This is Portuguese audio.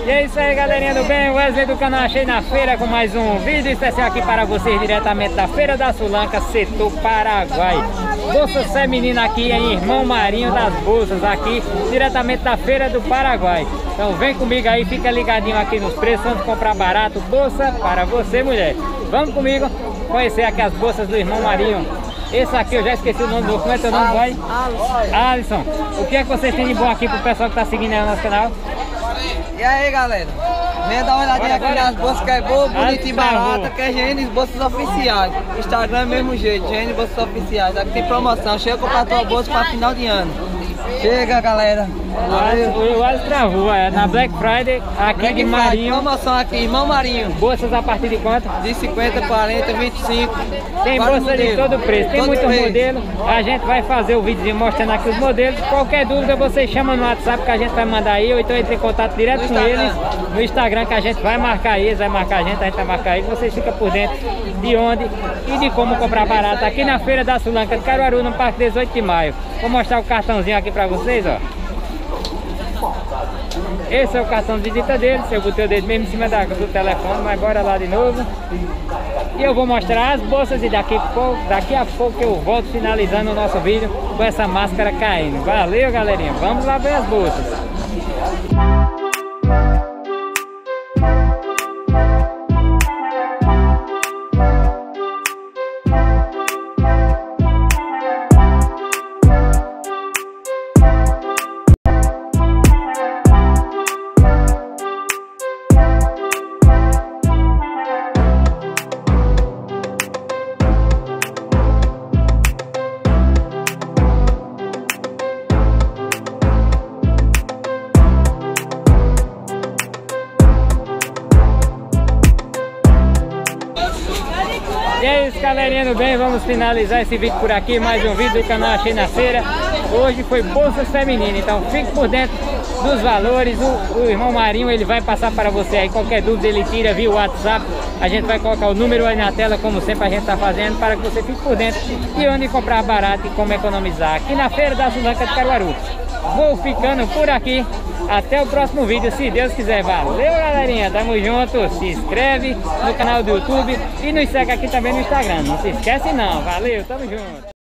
E é isso aí, galerinha do bem, Wesley do canal Achei na Feira com mais um vídeo especial aqui para vocês diretamente da Feira da Sulanca, setor Paraguai. Bolsas femininas aqui em Irmão Marinho das Bolsas, aqui diretamente da Feira do Paraguai. Então vem comigo aí, fica ligadinho aqui nos preços, vamos comprar barato, bolsa para você, mulher. Vamos comigo conhecer aqui as bolsas do Irmão Marinho. Esse aqui eu já esqueci o nome do, como é teu nome, boy? Alisson. O que é que vocês têm de bom aqui pro pessoal que tá seguindo aí no nosso canal? E aí, galera? Venha dar uma olhadinha aqui nas bolsas que é boa, bonita e barata, que é GN Bolsas Oficiais. Instagram é mesmo jeito, GN Bolsas Oficiais. Aqui tem promoção, chega a comprar tua bolsa para final de ano. Chega, galera. O Alisson travou, na Black Friday, aqui Black de Marinho. Promoção aqui, Irmão Marinho. Bolsas a partir de quanto? De 50, 40, 25. Tem bolsa de todo preço, tem muitos modelos. A gente vai fazer o vídeo mostrando aqui os modelos. Qualquer dúvida você chama no WhatsApp que a gente vai mandar aí, ou então entre em contato direto com eles no Instagram, que a gente vai marcar eles, vai marcar a gente vai marcar eles. Vocês ficam por dentro de onde e de como comprar barato aqui na Feira da Sulanca de Caruaru, no Parque 18 de Maio. Vou mostrar o cartãozinho aqui pra vocês, ó. Esse é o cartão de visita dele. Eu botei o dedo mesmo em cima do telefone, mas bora lá de novo. E eu vou mostrar as bolsas e daqui a pouco eu volto finalizando o nosso vídeo com essa máscara caindo. Valeu, galerinha, vamos lá ver as bolsas. E é isso, galerinha do bem, vamos finalizar esse vídeo por aqui, mais um vídeo do canal Achei na Feira. Hoje foi bolsas femininas, então fique por dentro dos valores. O Irmão Marinho, ele vai passar para você aí, qualquer dúvida ele tira via WhatsApp. A gente vai colocar o número aí na tela, como sempre a gente está fazendo, para que você fique por dentro de onde comprar barato e como economizar aqui na Feira da Sulanca de Caruaru. Vou ficando por aqui, até o próximo vídeo, se Deus quiser. Valeu, galerinha, tamo junto, se inscreve no canal do YouTube e nos segue aqui também no Instagram, não se esquece não, valeu, tamo junto.